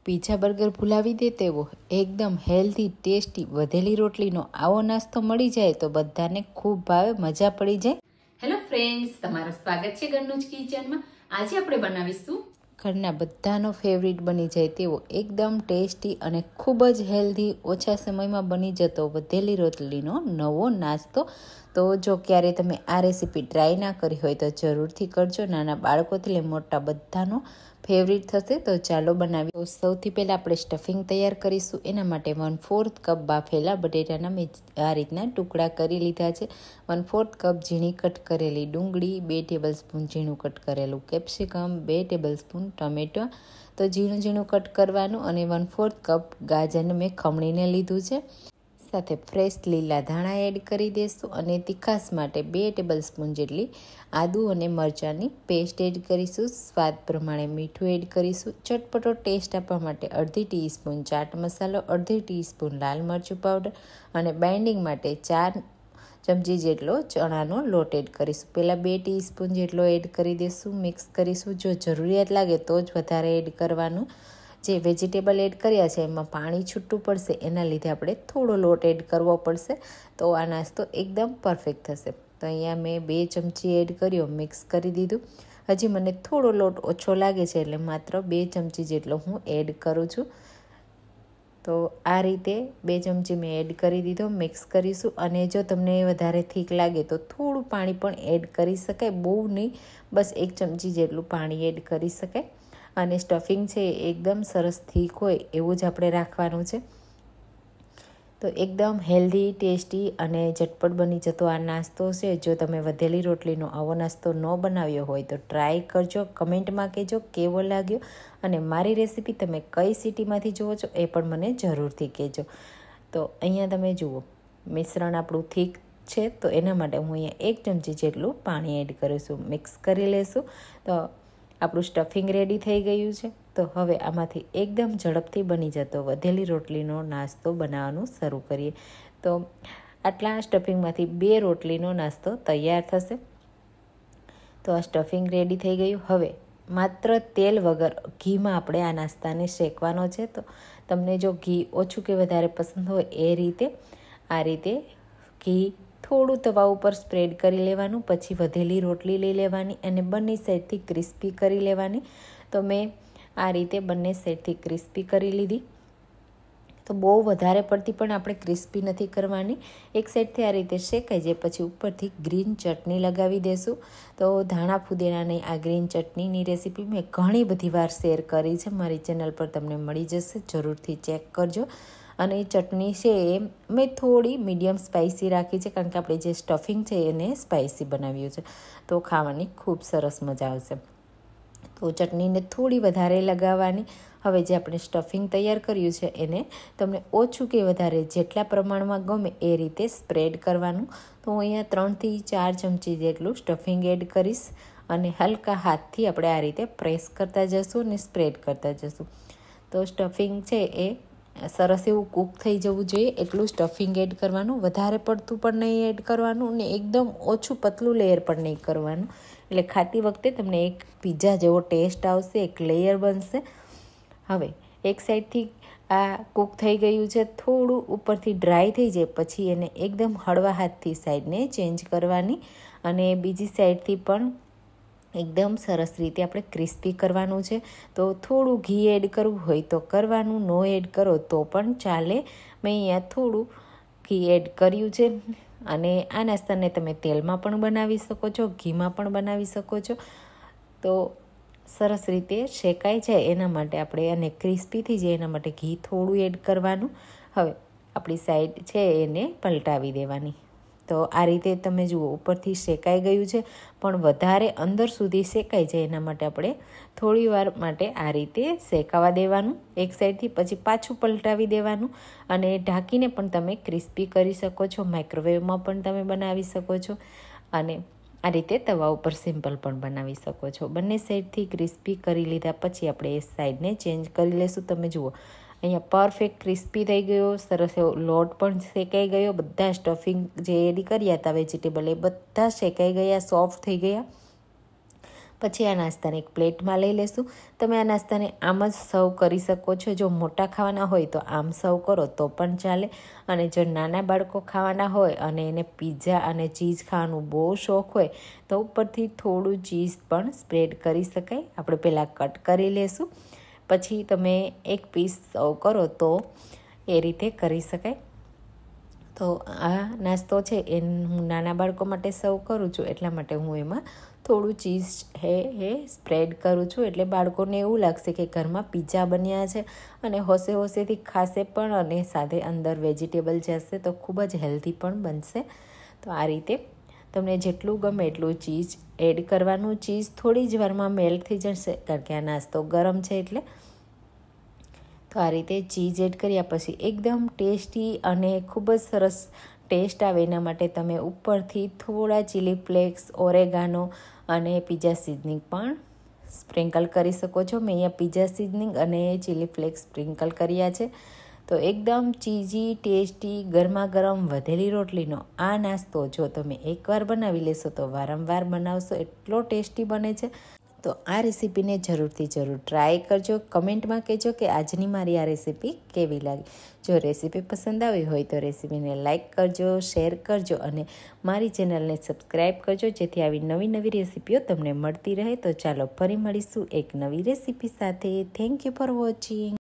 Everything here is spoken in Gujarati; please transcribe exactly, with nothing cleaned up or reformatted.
પીઝા બર્ગર ભૂલાવી દે તેવો એકદમ હેલ્ધી ટેસ્ટી વધેલી રોટલીનો આવો નાસ્તો મળી જાય તો બધાને ખૂબ ભાવે, મજા પડી જાય. હેલો ફ્રેન્ડ્સ, તમારું સ્વાગત છે ઘરનું જ કિચનમાં. આજે આપણે બનાવીશું ઘરના બધાનો ફેવરિટ બની જાય તેવો એકદમ ટેસ્ટી અને ખૂબ જ હેલ્ધી, ઓછા સમયમાં બની જતો વધેલી રોટલીનો નવો નાસ્તો. તો જો ક્યારે તમે આ રેસીપી ટ્રાય ના કરી હોય તો જરૂરથી કરજો. નાના બાળકોથી લઈ મોટા બધાનો ફેવરિટ થશે. તો ચાલો બનાવીએ. તો સૌથી પહેલાં આપણે સ્ટફિંગ તૈયાર કરીશું. એના માટે વન ફોર્થ કપ બાફેલા બટેટાના મેં આ રીતના ટુકડા કરી લીધા છે. વન ફોર્થ કપ ઝીણી કટ કરેલી ડુંગળી, બે ટેબલ સ્પૂન ઝીણું કટ કરેલું કેપ્સિકમ, બે ટેબલ સ્પૂન ટમેટો તો ઝીણું ઝીણું કટ કરવાનું. અને વન ફોર્થ કપ ગાજરને મેં ખમણીને લીધું છે. સાથે ફ્રેશ લીલા ધાણા એડ કરી દઈશું. અને તીખાસ માટે બે ટેબલ સ્પૂન જેટલી આદુ અને મરચાંની પેસ્ટ એડ કરીશું. સ્વાદ પ્રમાણે મીઠું એડ કરીશું. ચટપટો ટેસ્ટ આપવા માટે અડધી ટીસ્પૂન ચાટ મસાલો, અડધી ટીસ્પૂન લાલ મરચું પાવડર અને બાઇન્ડિંગ માટે ચાર ચમચી જેટલો ચણાનો લોટ એડ કરીશું. પહેલાં બે ટીસ્પૂન જેટલો એડ કરી દઈશું. મિક્સ કરીશું. જો જરૂરિયાત લાગે તો જ વધારે એડ કરવાનું. જે વેજીટેબલ એડ કર્યા છે એમાં પાણી છૂટું પડશે, એના લીધે આપણે થોડો લોટ એડ કરવો પડશે. તો આ નાસ્તો એકદમ પરફેક્ટ થશે. તો અહીંયા મેં બે ચમચી એડ કર્યો, મિક્સ કરી દીધું. હજી મને થોડો લોટ ઓછો લાગે છે એટલે માત્ર બે ચમચી જેટલો હું એડ કરું છું. તો આ રીતે બે ચમચી મેં એડ કરી દીધો. મિક્સ કરીશું. અને જો તમને વધારે થીક લાગે તો થોડું પાણી પણ એડ કરી શકાય, બહુ નહીં, બસ એક ચમચી જેટલું પાણી એડ કરી શકાય. અને સ્ટફિંગ છે એકદમ સરસ થીક હોય એવું જ આપણે રાખવાનું છે. તો એકદમ હેલ્ધી, ટેસ્ટી અને ઝટપટ બની જતો આ નાસ્તો છે. જો તમે વધેલી રોટલીનો આવો નાસ્તો ન બનાવ્યો હોય તો ટ્રાય કરજો. કમેન્ટમાં કહેજો કેવો લાગ્યો. અને મારી રેસીપી તમે કઈ સિટીમાંથી જુઓ છો એ પણ મને જરૂરથી કહેજો. તો અહીંયા તમે જુઓ મિશ્રણ આપણું થીક છે, તો એના માટે હું અહીંયા એક ચમચી જેટલું પાણી એડ કરીશું. મિક્સ કરી લેશું. તો આપણું સ્ટફિંગ રેડી થઈ ગયું છે. તો હવે આમાંથી એકદમ ઝડપથી બની જતો વધેલી રોટલીનો નાસ્તો બનાવવાનું શરૂ કરીએ. તો આટલા સ્ટફિંગમાંથી બે રોટલીનો નાસ્તો તૈયાર થશે. તો આ સ્ટફિંગ રેડી થઈ ગયું. હવે માત્ર તેલ વગર ઘીમાં આપણે આ નાસ્તાને શેકવાનો છે. તો તમને જો ઘી ઓછું કે વધારે પસંદ હોય એ રીતે આ રીતે ઘી થોડું તવા ઉપર સ્પ્રેડ કરી લેવાનું. પછી વધેલી રોટલી લઈ લેવાની અને બંને સાઈડથી ક્રિસ્પી કરી લેવાની. તો મેં આ રીતે બંને સાઈડથી ક્રિસ્પી કરી લીધી. તો બહુ વધારે પડતી પણ આપણે ક્રિસ્પી નથી કરવાની. એક સાઈડથી આ રીતે શેકાઈ જાય પછી ઉપરથી ગ્રીન ચટણી લગાવી દેશું. તો ધાણા ફુદીનાની આ ગ્રીન ચટણીની રેસીપી મેં ઘણી બધી વાર શેર કરી છે. મારી ચેનલ પર તમને મળી જશે, જરૂરથી ચેક કરજો. અને એ ચટણી છે એ મેં થોડી મીડિયમ સ્પાઇસી રાખી છે, કારણ કે આપણે જે સ્ટફિંગ છે એને સ્પાઇસી બનાવ્યું છે. તો ખાવાની ખૂબ સરસ મજા આવશે. તો ચટણીને થોડી વધારે લગાવવાની. હવે જે આપણે સ્ટફિંગ તૈયાર કર્યું છે એને તમને ઓછું કે વધારે જેટલા પ્રમાણમાં ગમે એ રીતે સ્પ્રેડ કરવાનું. તો હું અહીંયા ત્રણથી ચાર ચમચી જેટલું સ્ટફિંગ એડ કરીશ. અને હલકા હાથથી આપણે આ રીતે પ્રેસ કરતા જશું અને સ્પ્રેડ કરતા જશું. તો સ્ટફિંગ છે એ સરસ એવું કૂક થઈ જવું જોઈએ એટલું સ્ટફિંગ એડ કરવાનું. વધારે પડતું પણ નહીં એડ કરવાનું ને એકદમ ઓછું પતલું લેયર પણ નહીં કરવાનું. એટલે ખાતી વખતે તમને એક પીઝા જેવો ટેસ્ટ આવશે, એક લેયર બનશે. હવે એક સાઈડથી આ કૂક થઈ ગયું છે. થોડું ઉપરથી ડ્રાય થઈ જાય પછી એને એકદમ હળવા હાથથી સાઈડને ચેન્જ કરવાની. અને બીજી સાઈડથી પણ એકદમ સરસ રીતે આપણે ક્રિસ્પી કરવાનું છે. તો થોડું ઘી એડ કરવું હોય તો કરવાનું, નો એડ કરો તો પણ ચાલે. મેં અહીંયા થોડું ઘી એડ કર્યું છે. અને આ નાસ્તાને તમે તેલમાં પણ બનાવી શકો છો, ઘીમાં પણ બનાવી શકો છો. તો સરસ રીતે શેકાઈ જાય એના માટે આપણે અને ક્રિસ્પી થઈ જાય એના માટે ઘી થોડું એડ કરવાનું. હવે આપણી સાઈડ છે એને પલટાવી દેવાની. તો આ રીતે તમે જુઓ ઉપરથી શેકાઈ ગયું છે, પણ વધારે અંદર સુધી શેકાઈ જાય એના માટે આપણે થોડી વાર માટે આ રીતે શેકાવા દેવાનું એક સાઈડથી. પછી પાછું પલટાવી દેવાનું. અને ઢાંકીને પણ તમે ક્રિસ્પી કરી શકો છો. માઇક્રોવેવમાં પણ તમે બનાવી શકો છો. અને આ રીતે તવા ઉપર સિમ્પલ પણ બનાવી શકો છો. બંને સાઈડથી ક્રિસ્પી કરી લીધા પછી આપણે એ સાઈડને ચેન્જ કરી લઈશું. તમે જુઓ અહીંયા પરફેક્ટ ક્રિસ્પી થઈ ગયો, સરસ એવો લોટ પણ શેકાઈ ગયો. બધા સ્ટફિંગ જે એડ કર્યા હતા વેજીટેબલ એ બધા શેકાઈ ગયા, સોફ્ટ થઈ ગયા. પછી આ નાસ્તાને એક પ્લેટમાં લઈ લેશું. તમે આ નાસ્તાને આમ જ સર્વ કરી શકો છો. જો મોટા ખાવાના હોય તો આમ સર્વ કરો તો પણ ચાલે, અને જો નાના બાળકો ખાવાના હોય અને એને પીઝા અને ચીઝ ખાવાનું બહુ શોખ હોય તો ઉપરથી થોડું ચીઝ પણ સ્પ્રેડ કરી શકાય. આપણે પહેલાં કટ કરી લેશું, પછી તમે એક પીસ સર્વ કરો તો એ રીતે કરી શકાય. તો આ નાસ્તો છે એ હું નાના બાળકો માટે સર્વ કરું છું, એટલા માટે હું એમાં થોડું ચીઝ હે એ સ્પ્રેડ કરું છું. એટલે બાળકોને એવું લાગશે કે ઘરમાં પીઝા બન્યા છે અને હોશે હોશેથી ખાશે પણ, અને સાથે અંદર વેજીટેબલ જશે તો ખૂબ જ હેલ્ધી પણ બનશે. તો આ રીતે તમને જેટલું ગમે એટલું ચીઝ એડ કરવાનું. ચીઝ થોડી જ વારમાં મેલ્ટ થઈ જશે કારણ કે આ નાસ્તો ગરમ છે એટલે. તો આ રીતે ચીઝ એડ કર્યા પછી એકદમ ટેસ્ટી અને ખૂબ જ સરસ ટેસ્ટ આવે એના માટે તમે ઉપરથી થોડા ચીલી ફ્લેક્સ, ઓરેગાનો અને પીઝા સિઝનિંગ પણ સ્પ્રિંકલ કરી શકો છો. મેં અહીંયા પીઝા સિઝનિંગ અને ચીલી ફ્લેક્સ સ્પ્રિંકલ કર્યા છે. તો એકદમ ચીઝી, ટેસ્ટી, ગરમા ગરમ વધેલી રોટલીનો આ નાસ્તો જો તમે એકવાર બનાવી લેશો તો વારંવાર બનાવશો, એટલો ટેસ્ટી બને છે. તો આ રેસીપીને જરૂરથી જરૂર ટ્રાય કરજો. કમેન્ટમાં કહેજો કે આજની મારી આ રેસીપી કેવી લાગી. જો રેસીપી પસંદ આવી હોય તો રેસીપીને લાઇક કરજો, શેર કરજો અને મારી ચેનલને સબસ્ક્રાઈબ કરજો, જેથી આવી નવી નવી રેસીપીઓ તમને મળતી રહે. તો ચાલો ફરી મળીશું એક નવી રેસીપી સાથે. Thank you for watching.